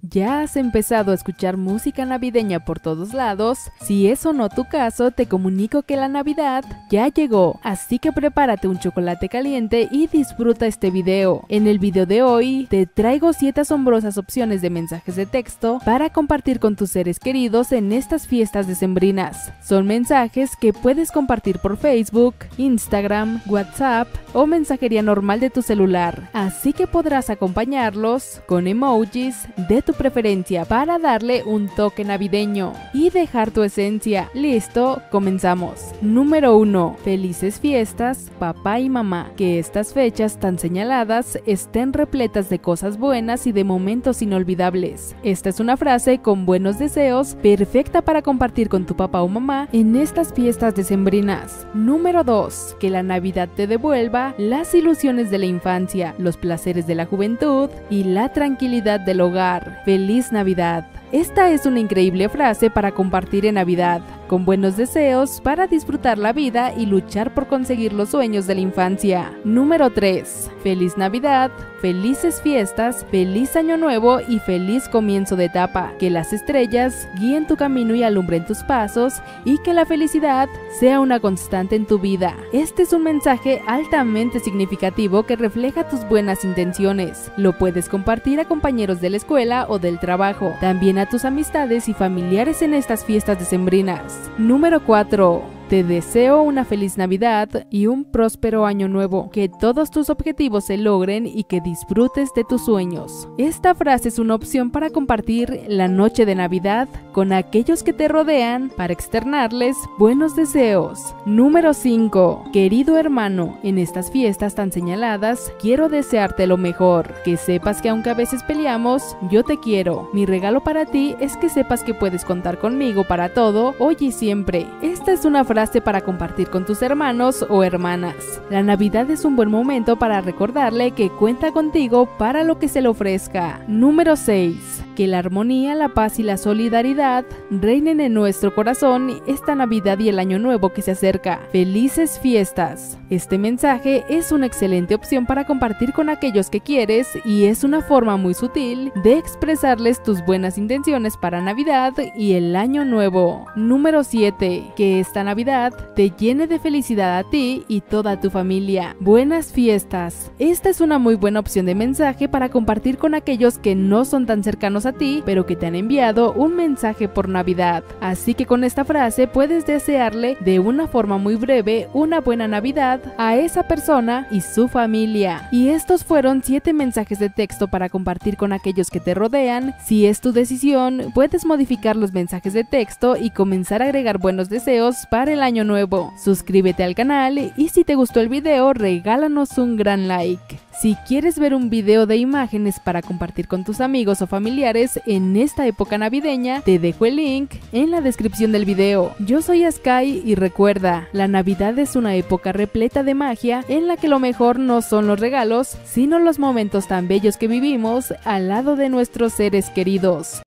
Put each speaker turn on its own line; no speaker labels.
¿Ya has empezado a escuchar música navideña por todos lados? Si eso no tu caso, te comunico que la Navidad ya llegó, así que prepárate un chocolate caliente y disfruta este video. En el video de hoy, te traigo 7 asombrosas opciones de mensajes de texto para compartir con tus seres queridos en estas fiestas decembrinas. Son mensajes que puedes compartir por Facebook, Instagram, WhatsApp o mensajería normal de tu celular, así que podrás acompañarlos con emojis de tu preferencia para darle un toque navideño y dejar tu esencia. ¿Listo? Comenzamos. Número 1. Felices fiestas, papá y mamá. Que estas fechas tan señaladas estén repletas de cosas buenas y de momentos inolvidables. Esta es una frase con buenos deseos, perfecta para compartir con tu papá o mamá en estas fiestas decembrinas. Número 2. Que la Navidad te devuelva las ilusiones de la infancia, los placeres de la juventud y la tranquilidad del hogar. ¡Feliz Navidad! Esta es una increíble frase para compartir en Navidad, con buenos deseos para disfrutar la vida y luchar por conseguir los sueños de la infancia. Número 3. Feliz Navidad, felices fiestas, feliz año nuevo y feliz comienzo de etapa. Que las estrellas guíen tu camino y alumbren tus pasos y que la felicidad sea una constante en tu vida. Este es un mensaje altamente significativo que refleja tus buenas intenciones. Lo puedes compartir a compañeros de la escuela o del trabajo, también a tus amistades y familiares en estas fiestas decembrinas. Número 4. Te deseo una feliz Navidad y un próspero año nuevo, que todos tus objetivos se logren y que disfrutes de tus sueños. Esta frase es una opción para compartir la noche de Navidad con aquellos que te rodean para externarles buenos deseos. Número 5. Querido hermano, en estas fiestas tan señaladas, quiero desearte lo mejor. Que sepas que aunque a veces peleamos, yo te quiero. Mi regalo para ti es que sepas que puedes contar conmigo para todo, hoy y siempre. Esta es una frase para compartir con tus hermanos o hermanas. La Navidad es un buen momento para recordarle que cuenta contigo para lo que se le ofrezca. Número 6. Que la armonía, la paz y la solidaridad reinen en nuestro corazón esta Navidad y el año nuevo que se acerca. ¡Felices fiestas! Este mensaje es una excelente opción para compartir con aquellos que quieres y es una forma muy sutil de expresarles tus buenas intenciones para Navidad y el año nuevo. Número 7. Que esta Navidad te llene de felicidad a ti y toda tu familia. ¡Buenas fiestas! Esta es una muy buena opción de mensaje para compartir con aquellos que no son tan cercanos a ti, pero que te han enviado un mensaje por Navidad. Así que con esta frase puedes desearle de una forma muy breve una buena Navidad a esa persona y su familia. Y estos fueron 7 mensajes de texto para compartir con aquellos que te rodean. Si es tu decisión, puedes modificar los mensajes de texto y comenzar a agregar buenos deseos para el año nuevo. Suscríbete al canal y si te gustó el video, regálanos un gran like. Si quieres ver un video de imágenes para compartir con tus amigos o familiares en esta época navideña, te dejo el link en la descripción del video. Yo soy Sky y recuerda, la Navidad es una época repleta de magia en la que lo mejor no son los regalos, sino los momentos tan bellos que vivimos al lado de nuestros seres queridos.